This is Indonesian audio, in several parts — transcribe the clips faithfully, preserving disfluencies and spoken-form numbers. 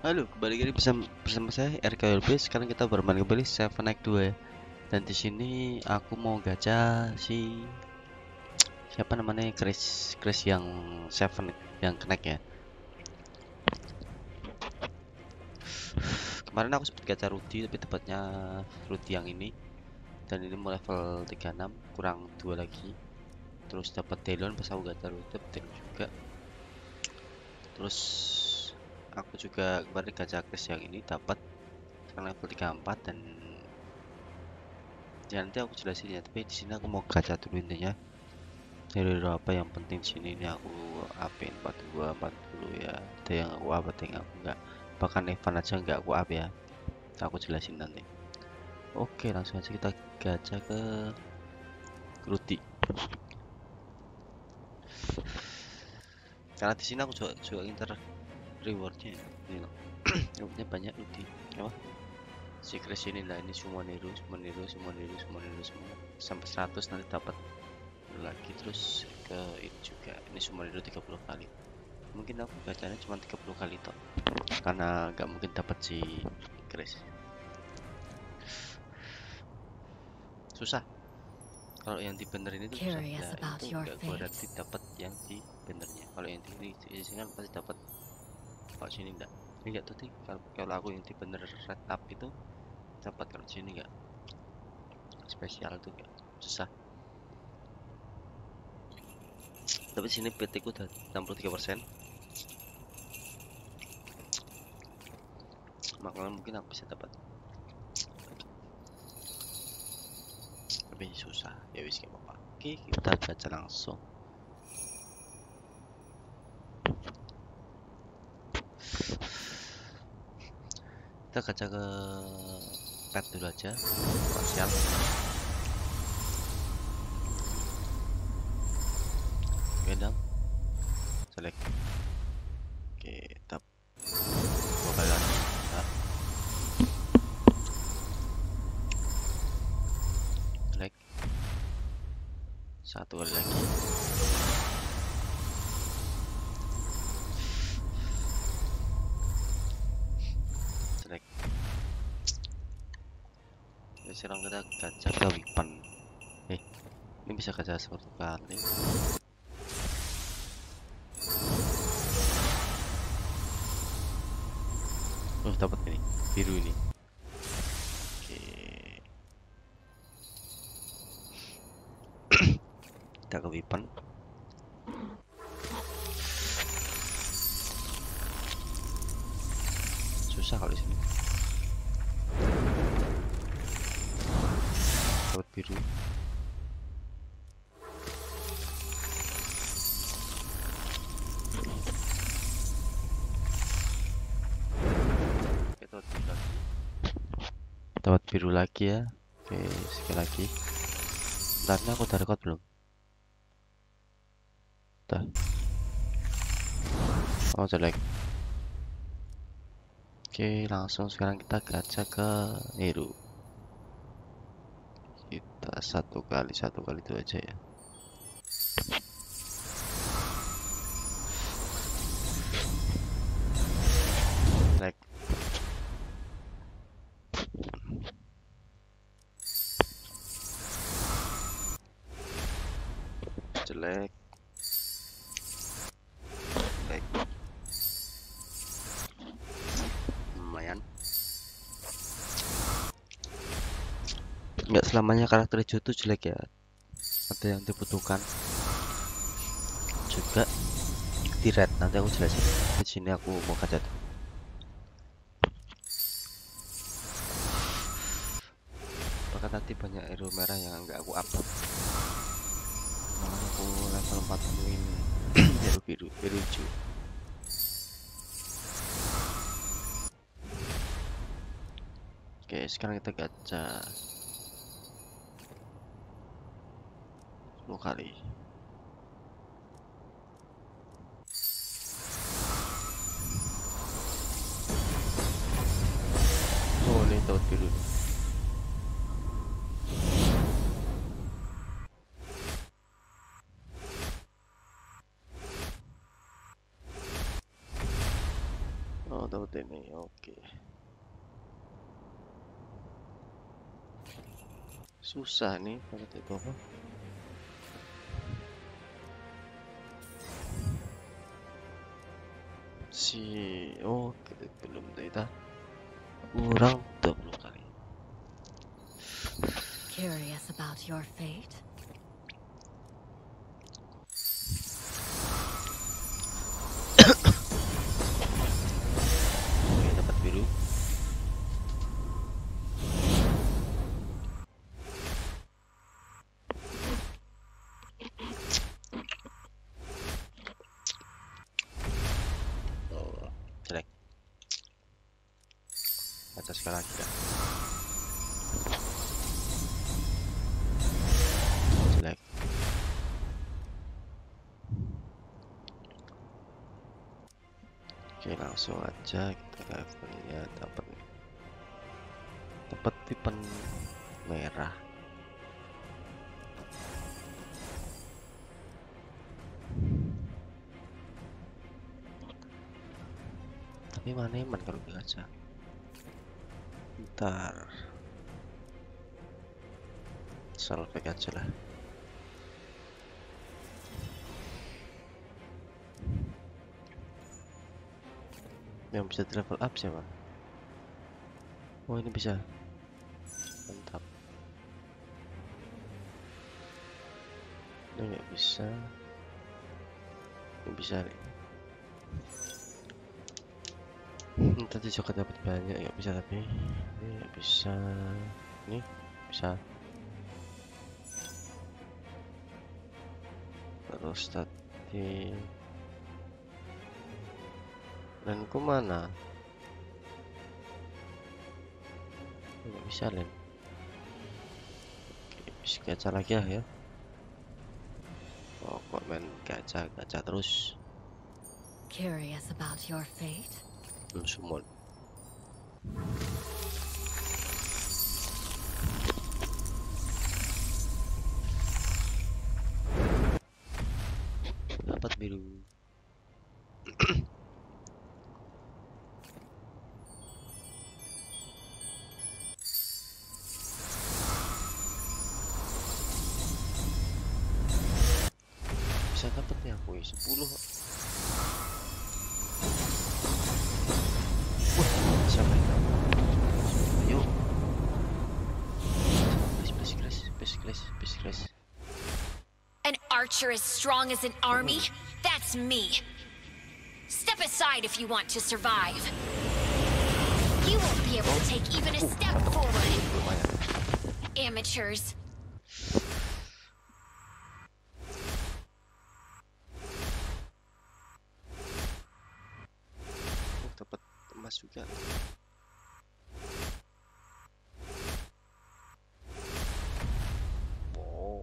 Halo, kembali lagi bersama, bersama saya R K L B. Sekarang kita bermain kembali Seven Night dua ya. Dan di sini aku mau gacha si siapa namanya Chris Chris yang Seven yang connect ya. Kemarin aku sempat gacha Rudy tapi tepatnya Rudy yang ini. Dan ini mau level tiga puluh enam, kurang dua lagi. Terus dapat Delon pas aku gacha Rudy, dapat Delon juga. Terus aku juga kemarin gacha Chris yang ini dapat level tiga puluh empat. Dan ya nanti aku jelasin ya, tapi di sini aku mau gacha dulu intinya hero apa yang penting di sini. Ini aku upin empat puluh dua empat puluh ya, ada yang aku up ada yang aku enggak, bahkan Evan aja enggak aku up ya, aku jelasin nanti. Oke, langsung aja kita gacha ke Rudy, karena di sini aku juga juga inter rewardnya ini loh. Rewardnya banyak Rudy apa si Chris ini lah. Ini semua niru semua niru semua niru semua niru semua sampai seratus nanti dapat lagi. Terus ke ini juga, ini semua niru tiga puluh kali. Mungkin aku gacanya cuma tiga puluh kali toh, karena nggak mungkin dapat si Chris. Susah kalau yang di benerin itu susah ya, itu nggak gua berarti dapat yang di benernya. Kalau yang di ini di sini kan pasti dapat, kalau sini enggak. Ini enggak tuh sih, kalau kalau aku yang di bener red up itu dapat, kalau sini enggak. Spesial tuh enggak, susah. Tapi sini P T ku udah enam puluh tiga persen, makanya mungkin aku bisa dapat, lebih susah ya. Wis gak apa-apa. Oke, kita baca langsung. Kita gacha ke pet dulu aja, spasial. Gendam select. Oke, tap dua kali lagi. Nah, select satu kali lagi. Select. Sekarang kita gacha ke weapon. Eh, ini bisa gacha satu kali. Oh, dapat ini biru ini. Oke, kita ke weapon. Susah kalau di sini. Dapat biru. Kita dapat biru lagi. Dapat biru lagi ya. Oke, sekali lagi. Bentar, aku udah record belum? Udah. Oh, jelek. Oke, langsung sekarang kita gacha ke hero. Kita satu kali satu kali itu aja ya. Jelek. Jelek. Jelek. Lumayan. Nggak selamanya karakter hijau itu jelek ya, ada yang dibutuhkan juga di red. Nanti aku jelasin. Di sini aku mau gacha tuh. Bahkan nanti banyak hero merah yang nggak aku up, malah aku level empat puluh in hero biru biru hijau. Oke, sekarang kita gacha sepuluh kali. Oh, ini dapat biru. Oh, dapat ini. Oke. Susah nih dapat itu apa? Si oh belum kita kurang dua puluh kali. Curious about your fate? Oke, dapat biru. Oh, jelek. Baca sekali lagi dah. Jelek. Oke, langsung aja kita levelnya dapat dapat tipen merah. Tapi mana eman kalau gacha? Ntar salvek aja lah. Yang bisa di level up siapa? Oh, ini bisa. Mantap. Ini nggak bisa. Ini bisa nih. Hmm, tadi juga dapat banyak, nggak bisa tapi ini nggak bisa. Ini bisa. Terus tadi dan ku mana? Nggak bisa Len. Oke, bisa gacha lagi ya. Oh, kok main gacha gacha terus. Curious about your fate? Belum summon. Dapat biru. Bisa dapat nih aku sepuluh. Wah, siapa itu? Ayo. Please, please, please, please, please, please, please. An archer as strong as an army? That's me. Step aside if you want to survive. You won't be able to take even a step forward. Amateurs. Oh, dapat emas juga. Oh.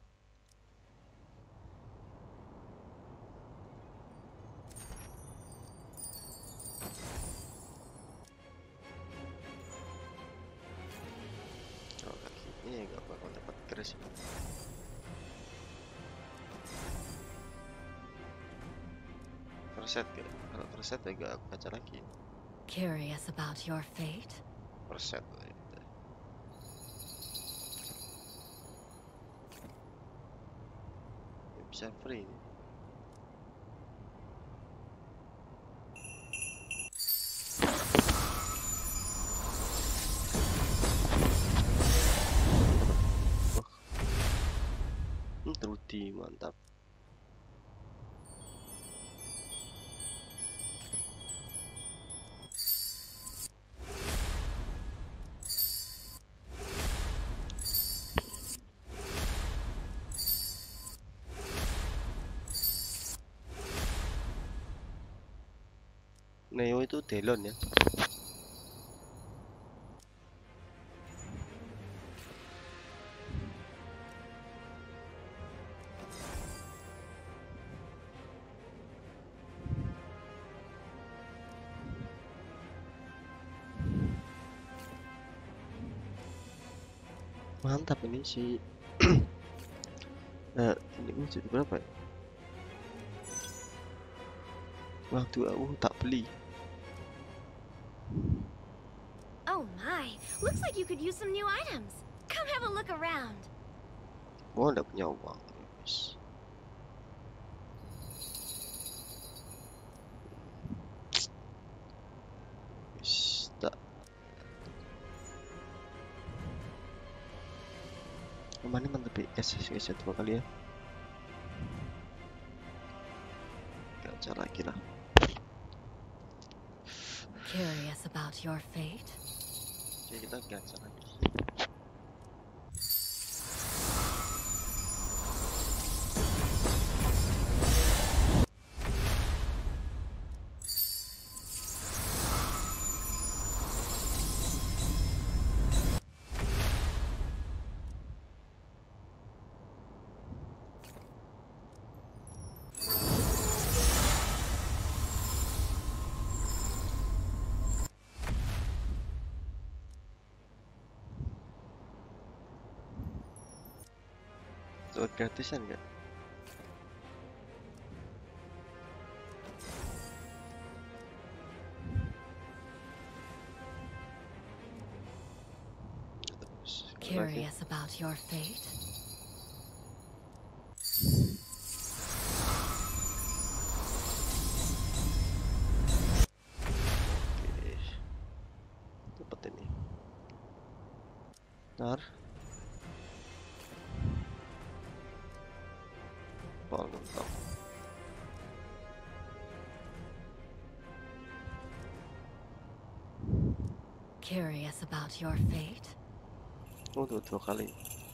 Kalau kaki ini nggak bakal dapat keris. Reset ya, kalau reset ya gak baca lagi. Curious about your fate? Reset ya, bisa free nih. Oh. Hmm, Trudy mantap. Neo itu Delon ya. Mantap ini si nah, ini wujud berapa ya? Waktu aku tak beli Looks like you could use some new items. Come have a look around. Gua nggak punya uang. Wis. Wis, tak. Rumah ini mantep ya, guys, dua kali ya. Gacha lagi lah. Curious about your fate? Oke, kita gacha lagi. Buat gratisan nggak? Curious about your fate? Oke, dapat ini. Ntar. Nonton. Curious about your fate? Oh, dua, dua kali.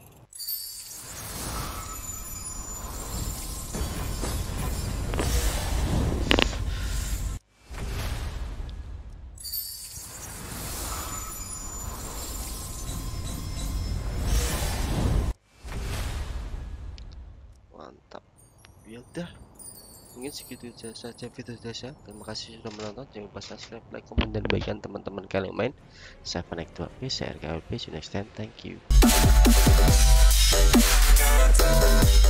Mantap. Ya udah, mungkin segitu saja video saya. Terima kasih sudah menonton. Jangan lupa subscribe, like, komen, dan bagikan teman-teman kalian main. Saya Fanek dua P, saya R K W P. See you next time. Thank you.